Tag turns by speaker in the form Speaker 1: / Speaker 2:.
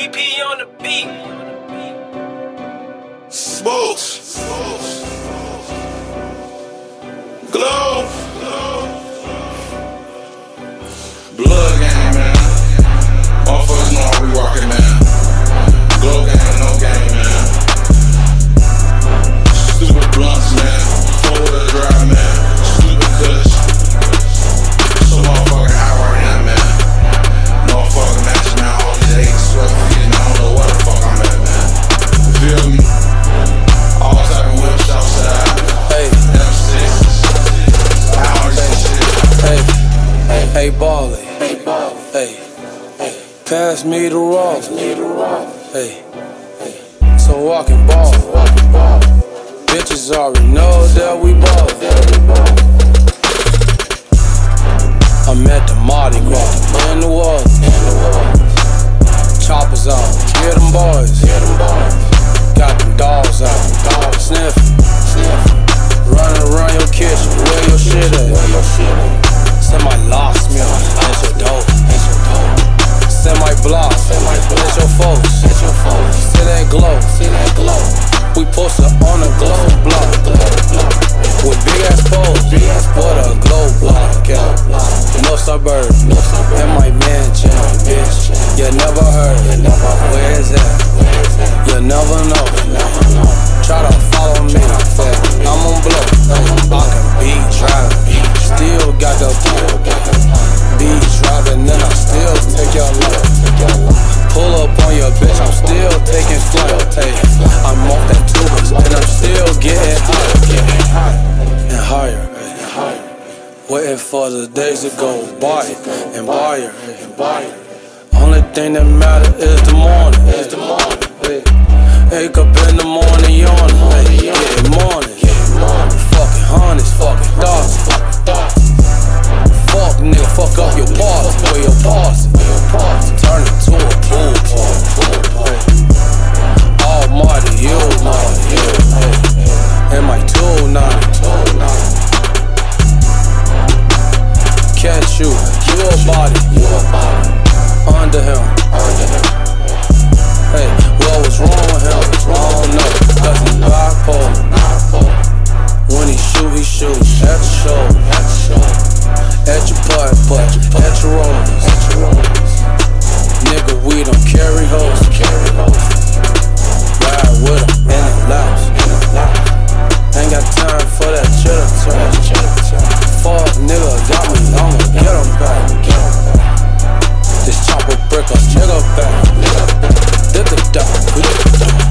Speaker 1: PP on the beat.
Speaker 2: Smokes. Glow. Blood gang, man. Motherfuckers know how we rockin', man. Glow gang, no game, man. Stupid blunts, man. Four-wheel drive, man. Stupid kush. So motherfucking high right now, man. Motherfucking match, man. All these 8 sweat feet, and I don't know where the fuck I'm at, man. You feel me? All type of whips outside.
Speaker 3: Hey,
Speaker 2: M6. All this shit.
Speaker 3: hey, Ballin'. Hey, pass me the rock. Hey, so walking ball. Bitches already know that we ball. I'm at the Mardi Gras in the wall. Choppers out, get them boys. Got them dogs out, sniffing. Running around your kitchen, where your shit at? Somebody lost me at your door. Semi-block, at your folks. See that glow. We posted on a glow block with big ass poles. What a glow block, yeah. No suburb, in my mansion, bitch. You never heard. Where is that? You never know. Try to follow me, I'm on blow. I can beat driving, still got the beat driving, and I still take your life. Pull up on your bitch, I'm still taking flight. Hey, I'm off that tubers, and I'm still getting higher and higher. Waiting for the days to go by and buyer. Only thing that matter is the morning. Wake up in the morning, yawning. Hey, getting morning. Fucking honeys, fucking dogs. Fuck nigga, fuck up your party. Where your party? Turn it to a pool party. Almighty, you, and my tool now. Catch you, your body, under him. Hey, what was wrong with him? I don't know, cause he's bipolar. When he shoots at the show, at your putt, at your rollers. Nigga, we don't carry hoes. Ride with him in the laps. Ain't got time for that chitter. Fuck nigga, got me, I'ma get him back. This chopper brick a nigga back. Dip the dot.